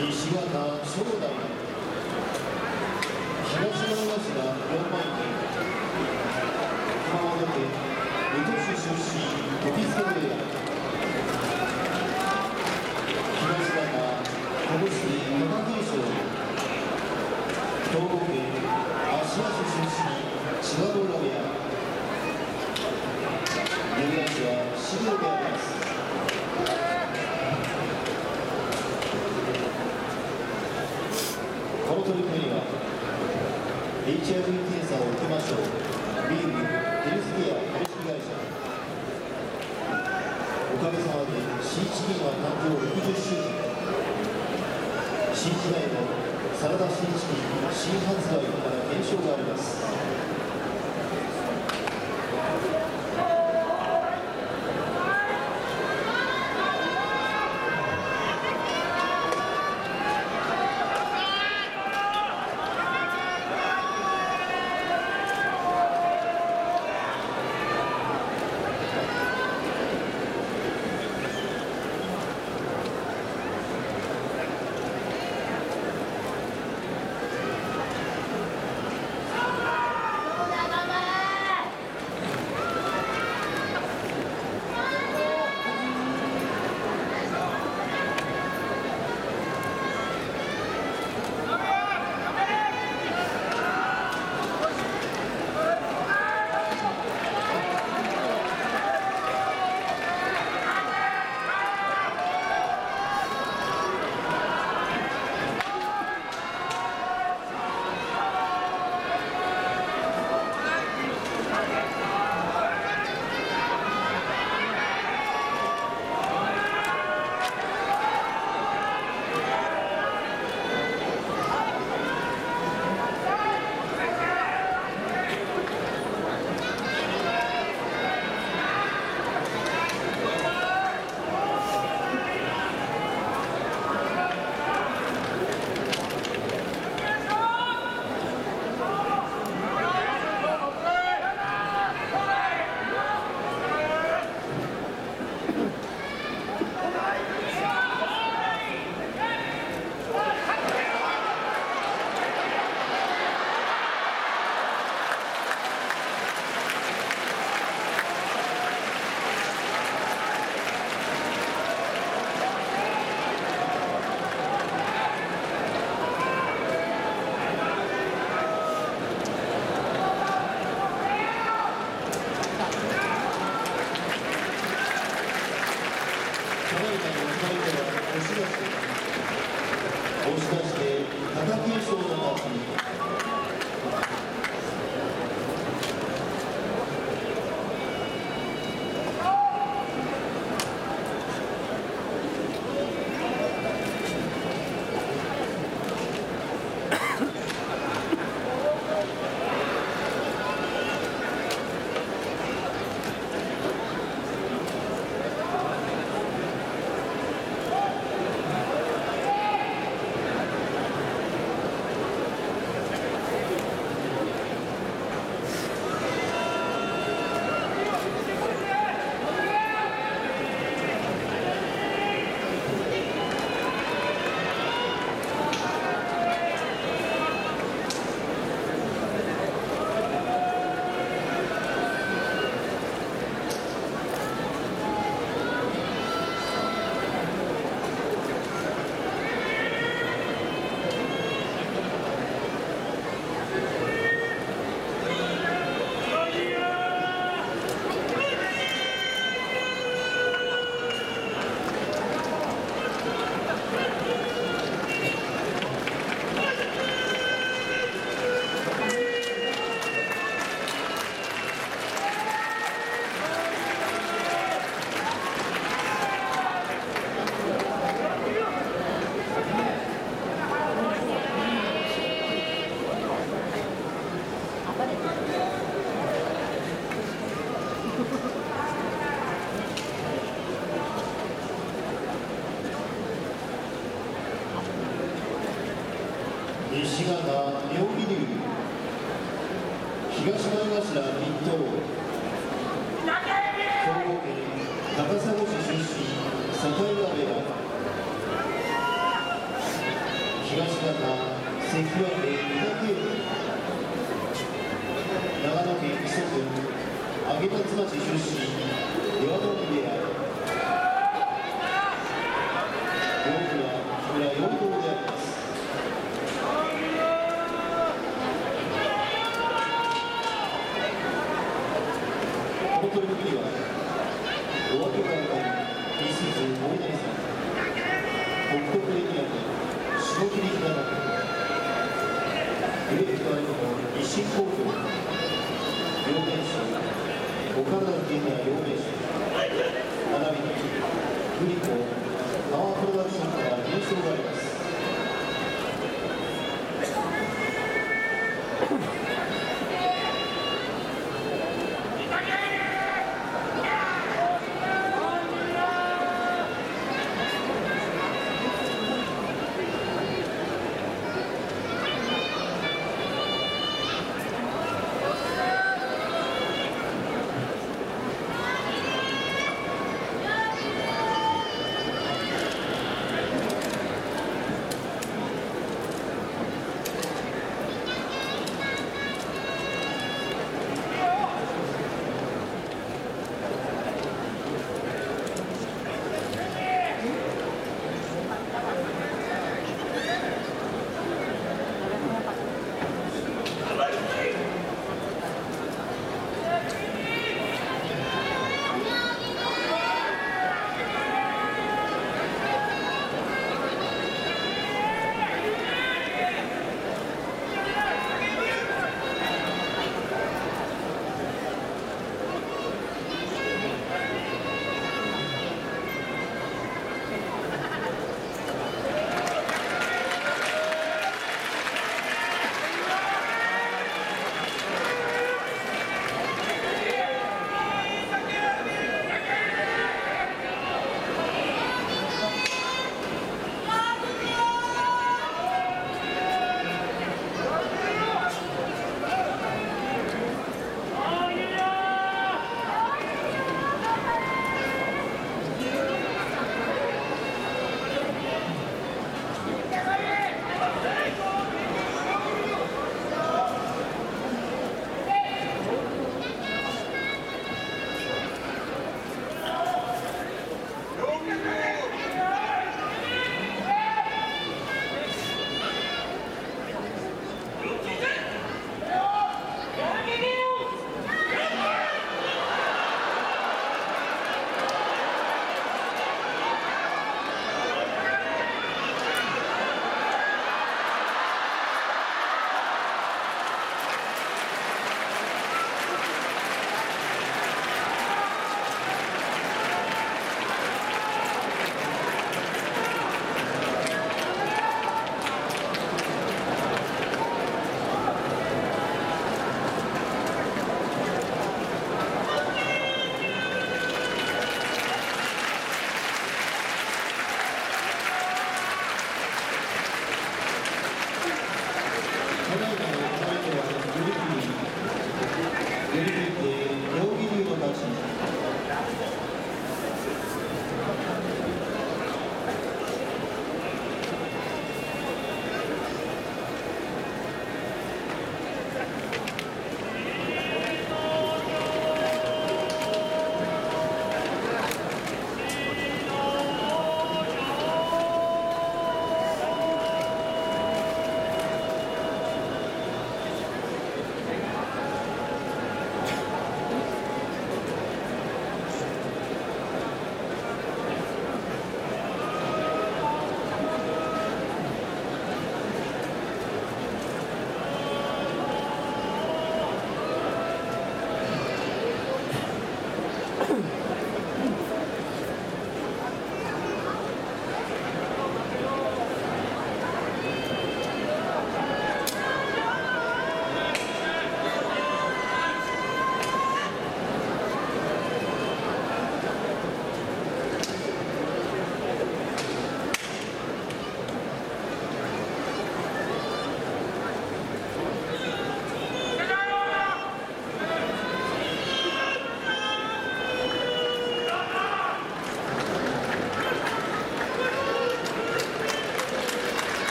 西方正代、東前頭4枚目、熊本県宇土市出身時津部屋、東方小結貴景勝、兵庫県芦屋市出身千葉村部屋、入団地は渋谷であります。この取り組みには HIV 検査を受けましょうビームヘルスケア株式会社、おかげさまで新地銀は誕生60周年、新時代のサラダ新地銀新発売から検証があります。押し出して貴景勝の勝ち。西方妙義龍、東前頭筆頭、兵庫県高砂市出身境川部屋、 関脇御嶽海、長野県木曽郡上松町出身、岩戸部屋、両国は木村陽道であります。この取り組みはお分け会会西津大谷さん、北国エリアで霜降りひなたグレープワイドの一新工業、両面賞、岡田健也両面賞、並びにグリコパワープロダクションから入賞があります。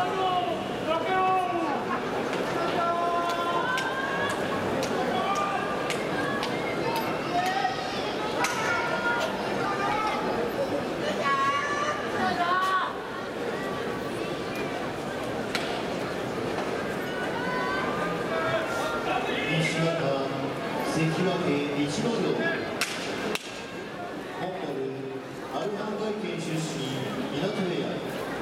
関脇一の領モンゴルアルハンガイ県出身港部屋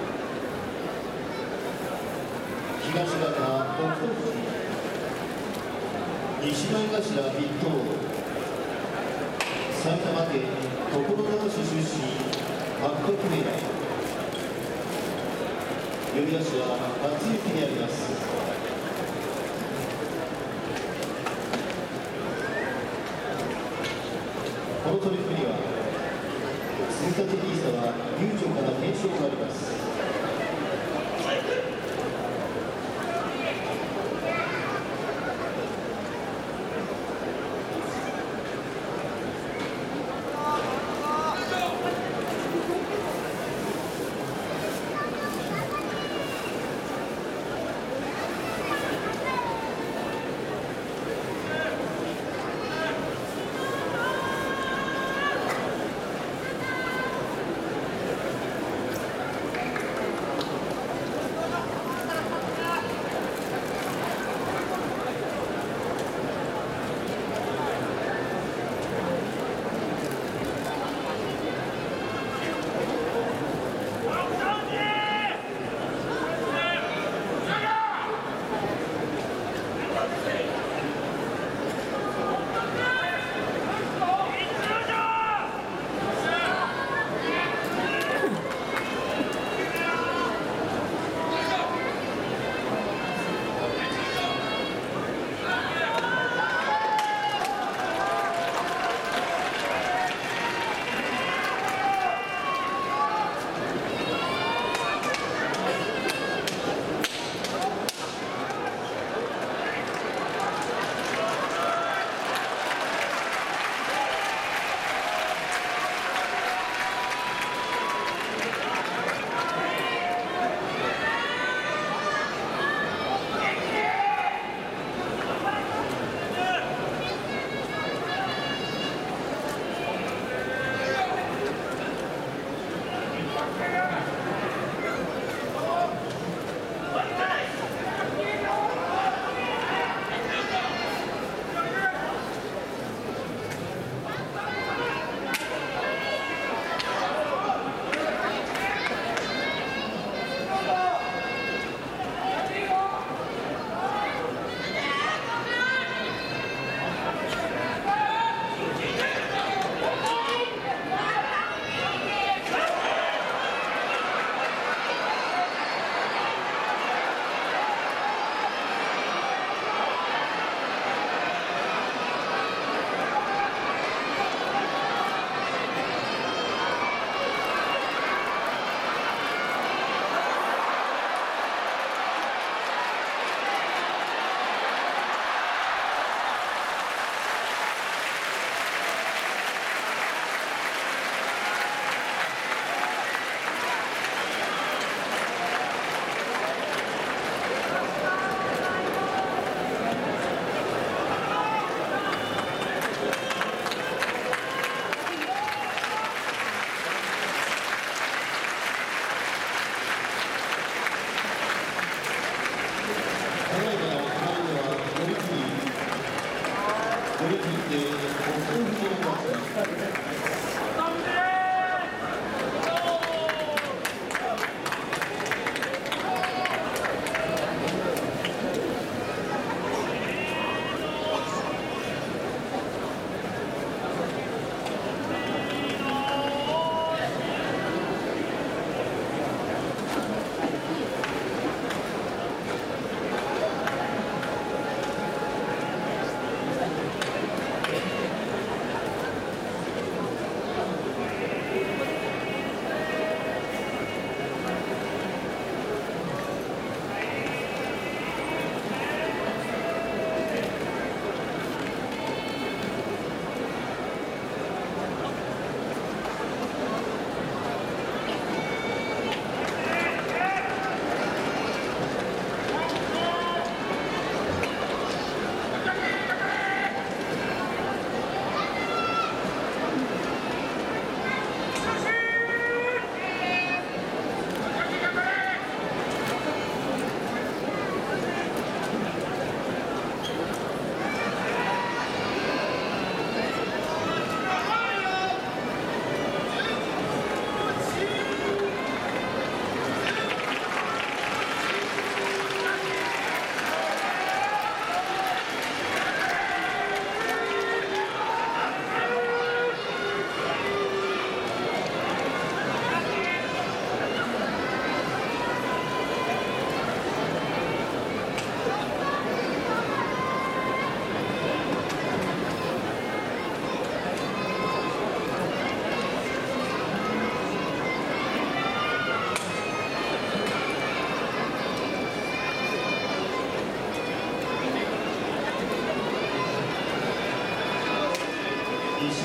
東方北勝富士西前頭筆頭埼玉県所沢市出身八角部屋呼び出しは松雪にあります。この取り組みには積立 NISA はゆうちょから検証があります。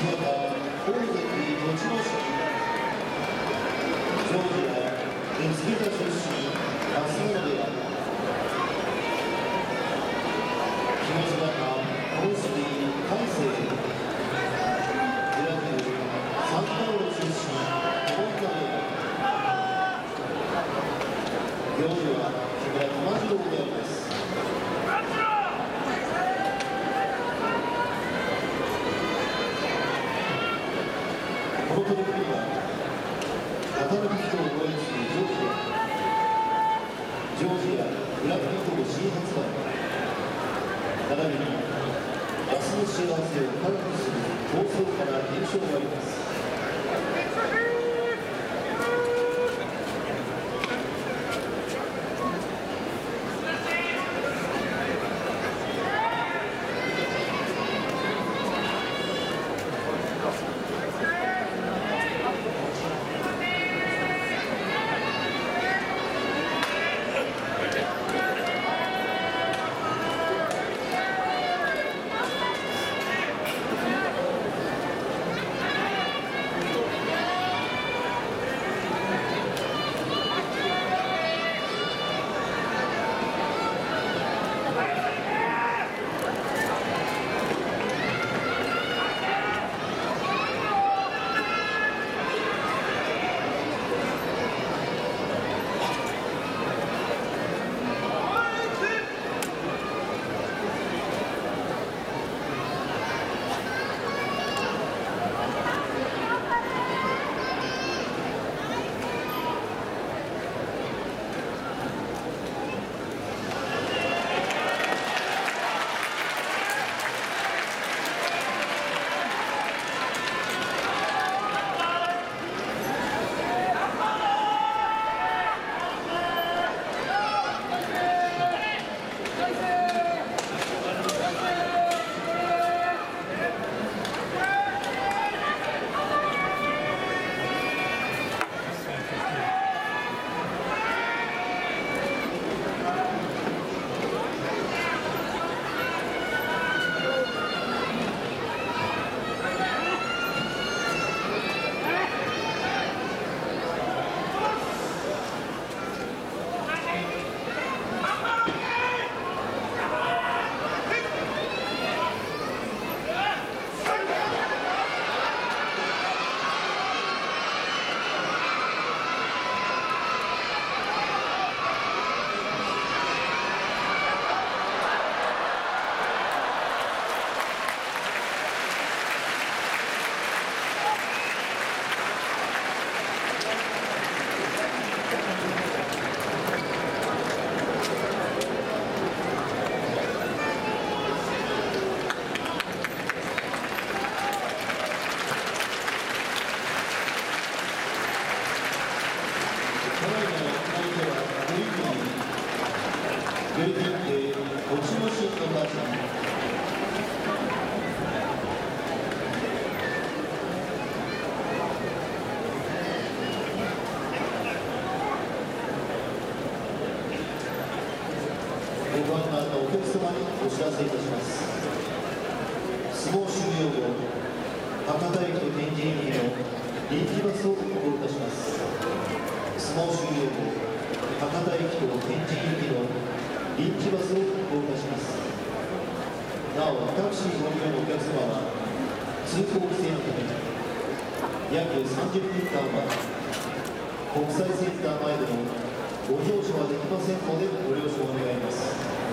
ご案内のお客様にお知らせいたします。相撲終了後、博多駅と天神駅の臨時バスを運行いたします。相撲終了後、博多駅と天神駅の臨時バスを運行いたします。なお、タクシーご利用のお客様は通行規制のため約30分間は国際センター前でのご乗車はできませんのでご了承願います。